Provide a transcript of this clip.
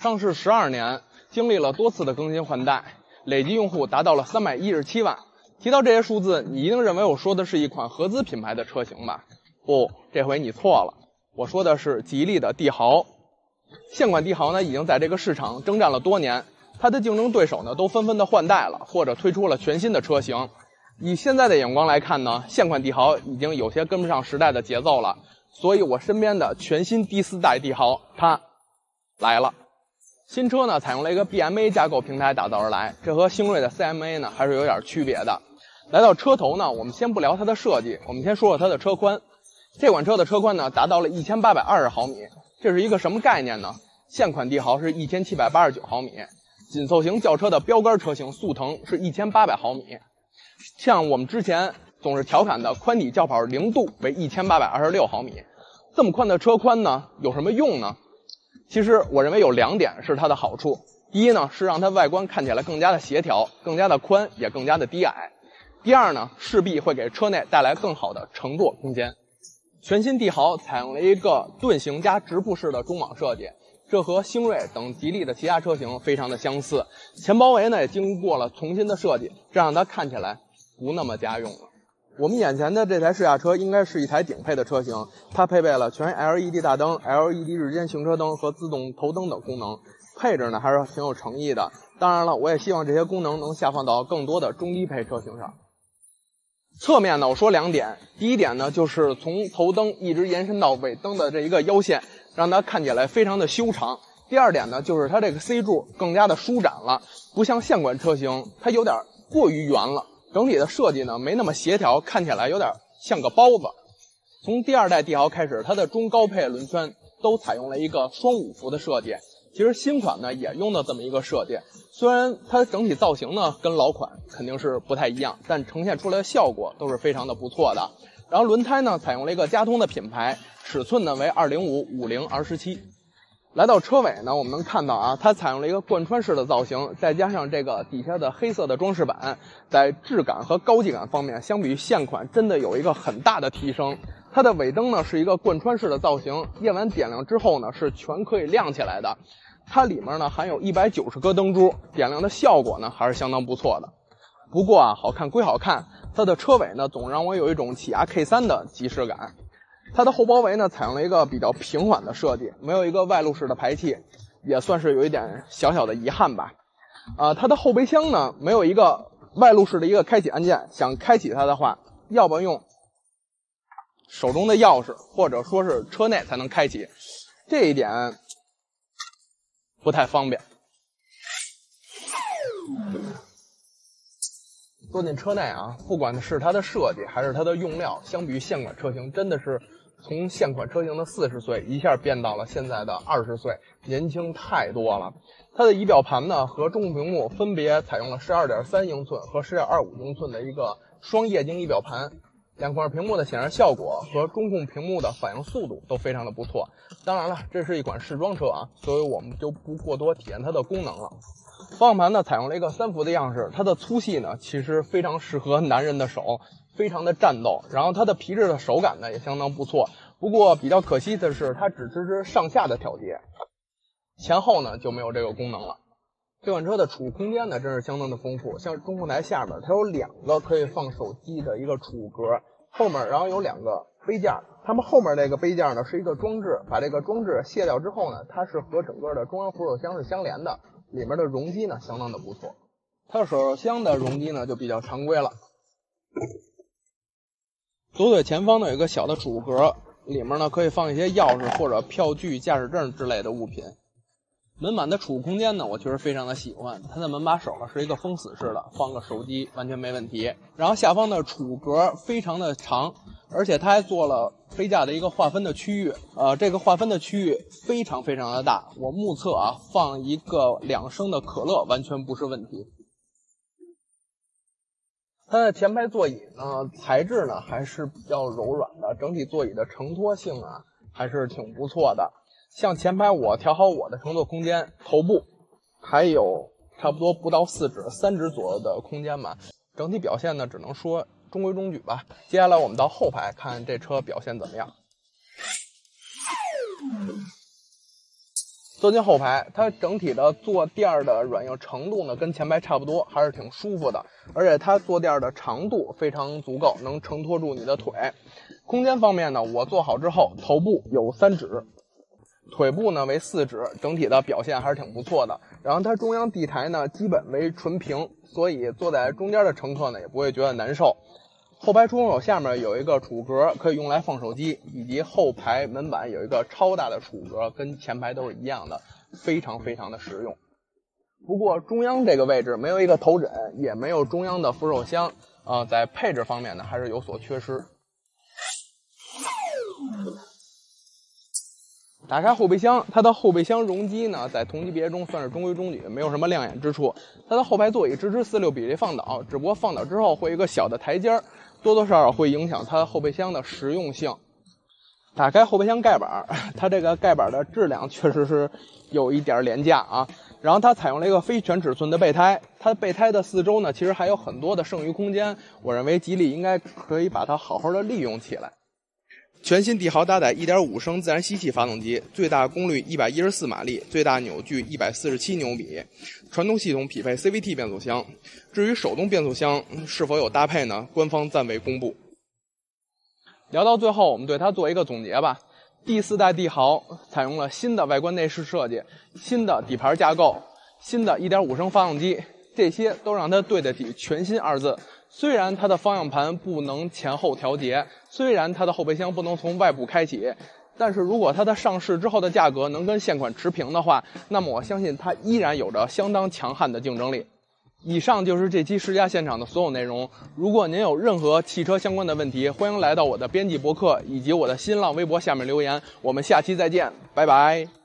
上市12年，经历了多次的更新换代，累计用户达到了317万。提到这些数字，你一定认为我说的是一款合资品牌的车型吧？不，这回你错了，我说的是吉利的帝豪。现款帝豪呢，已经在这个市场征战了多年，它的竞争对手呢都纷纷的换代了，或者推出了全新的车型。以现在的眼光来看呢，现款帝豪已经有些跟不上时代的节奏了，所以我身边的全新第4代帝豪它来了。新车呢采用了一个 BMA 架构平台打造而来，这和星瑞的 CMA 呢还是有点区别的。来到车头呢，我们先不聊它的设计，我们先说说它的车宽。这款车的车宽呢达到了1820毫米，这是一个什么概念呢？现款帝豪是1789毫米，紧凑型轿车的标杆车型速腾是1800毫米。像我们之前总是调侃的宽底轿跑零度为1826毫米，这么宽的车宽呢有什么用呢？其实我认为有2点是它的好处。第一呢，是让它外观看起来更加的协调，更加的宽，也更加的低矮。第二呢，势必会给车内带来更好的乘坐空间。全新帝豪采用了一个盾形加直瀑式的中网设计，这和星瑞等吉利的其他车型非常的相似。前包围呢也经过了重新的设计，这让它看起来不那么家用了。我们眼前的这台试驾车应该是一台顶配的车型，它配备了全 LED 大灯、LED 日间行车灯和自动头灯等功能，配置呢还是挺有诚意的。当然了，我也希望这些功能能下放到更多的中低配车型上。侧面呢，我说2点。第一点呢，就是从头灯一直延伸到尾灯的这一个腰线，让它看起来非常的修长。第二点呢，就是它这个 C 柱更加的舒展了，不像现款车型，它有点过于圆了。整体的设计呢，没那么协调，看起来有点像个包子。从第2代帝豪开始，它的中高配轮圈都采用了一个双5幅的设计。其实新款呢也用的这么一个设计，虽然它整体造型呢跟老款肯定是不太一样，但呈现出来的效果都是非常的不错的。然后轮胎呢采用了一个佳通的品牌，尺寸呢为205/50/17。来到车尾呢，我们能看到啊，它采用了一个贯穿式的造型，再加上这个底下的黑色的装饰板，在质感和高级感方面，相比于现款真的有一个很大的提升。它的尾灯呢是一个贯穿式的造型，夜晚点亮之后呢是全可以亮起来的。它里面呢含有190颗灯珠，点亮的效果呢还是相当不错的。不过啊，好看归好看，它的车尾呢总让我有一种起亚 K3 的即视感。它的后包围呢采用了一个比较平缓的设计，没有一个外露式的排气，也算是有一点小小的遗憾吧。它的后备箱呢没有一个外露式的一个开启按键，想开启它的话，要不用手中的钥匙，或者说是车内才能开启，这一点不太方便。坐进车内啊，不管是它的设计还是它的用料，相比于现款车型，真的是从现款车型的40岁一下变到了现在的20岁，年轻太多了。它的仪表盘呢和中控屏幕分别采用了12.3英寸和10.25英寸的一个双液晶仪表盘。2块屏幕的显示效果和中控屏幕的反应速度都非常的不错。当然了，这是一款试装车啊，所以我们就不过多体验它的功能了。方向盘呢采用了一个3幅的样式，它的粗细呢其实非常适合男人的手，非常的战斗。然后它的皮质的手感呢也相当不错。不过比较可惜的是，它只支持上下的调节，前后呢就没有这个功能了。这款车的储物空间呢真是相当的丰富，像中控台下面它有2个可以放手机的一个储物格，后面然后有2个杯架，它们后面这个杯架呢是一个装置，把这个装置卸掉之后呢，它是和整个的中央扶手箱是相连的，里面的容积呢相当的不错。它的手箱的容积呢就比较常规了。左腿前方呢有一个小的储物格，里面呢可以放一些钥匙或者票据、驾驶证之类的物品。门板的储物空间呢我确实非常的喜欢，它的门把手呢是一个封死式的，放个手机完全没问题。然后下方的储物格非常的长，而且它还做了杯架的一个划分的区域，这个划分的区域非常非常的大，我目测啊放一个2升的可乐完全不是问题。它的前排座椅呢材质呢还是比较柔软的，整体座椅的承托性啊还是挺不错的。像前排我调好我的乘坐空间，头部还有差不多不到4指3指左右的空间吧，整体表现呢只能说中规中矩吧。接下来我们到后排看这车表现怎么样。 坐进后排，它整体的坐垫的软硬程度呢跟前排差不多，还是挺舒服的。而且它坐垫的长度非常足够，能承托住你的腿。空间方面呢，我坐好之后，头部有3指，腿部呢为4指，整体的表现还是挺不错的。然后它中央地台呢基本为纯平，所以坐在中间的乘客呢也不会觉得难受。后排出风口下面有一个储物格，可以用来放手机，以及后排门板有一个超大的储物格，跟前排都是一样的，非常非常的实用。不过中央这个位置没有一个头枕，也没有中央的扶手箱，在配置方面呢还是有所缺失。打开后备箱，它的后备箱容积呢，在同级别中算是中规中矩，没有什么亮眼之处。它的后排座椅支持4:6比例放倒，只不过放倒之后会有一个小的台阶，多多少少会影响它后备箱的实用性。打开后备箱盖板，它这个盖板的质量确实是有一点廉价啊。然后它采用了一个非全尺寸的备胎，它备胎的四周呢，其实还有很多的剩余空间，我认为吉利应该可以把它好好的利用起来。全新帝豪搭载 1.5 升自然吸气发动机，最大功率114马力，最大扭矩147牛米，传动系统匹配 CVT 变速箱。至于手动变速箱是否有搭配呢？官方暂未公布。聊到最后，我们对它做一个总结吧。第4代帝豪采用了新的外观内饰设计，新的底盘架构，新的 1.5 升发动机，这些都让它对得起全新2字。虽然它的方向盘不能前后调节，虽然它的后备箱不能从外部开启，但是如果它的上市之后的价格能跟现款持平的话，那么我相信它依然有着相当强悍的竞争力。以上就是这期试驾现场的所有内容。如果您有任何汽车相关的问题，欢迎来到我的编辑博客以及我的新浪微博下面留言。我们下期再见，拜拜。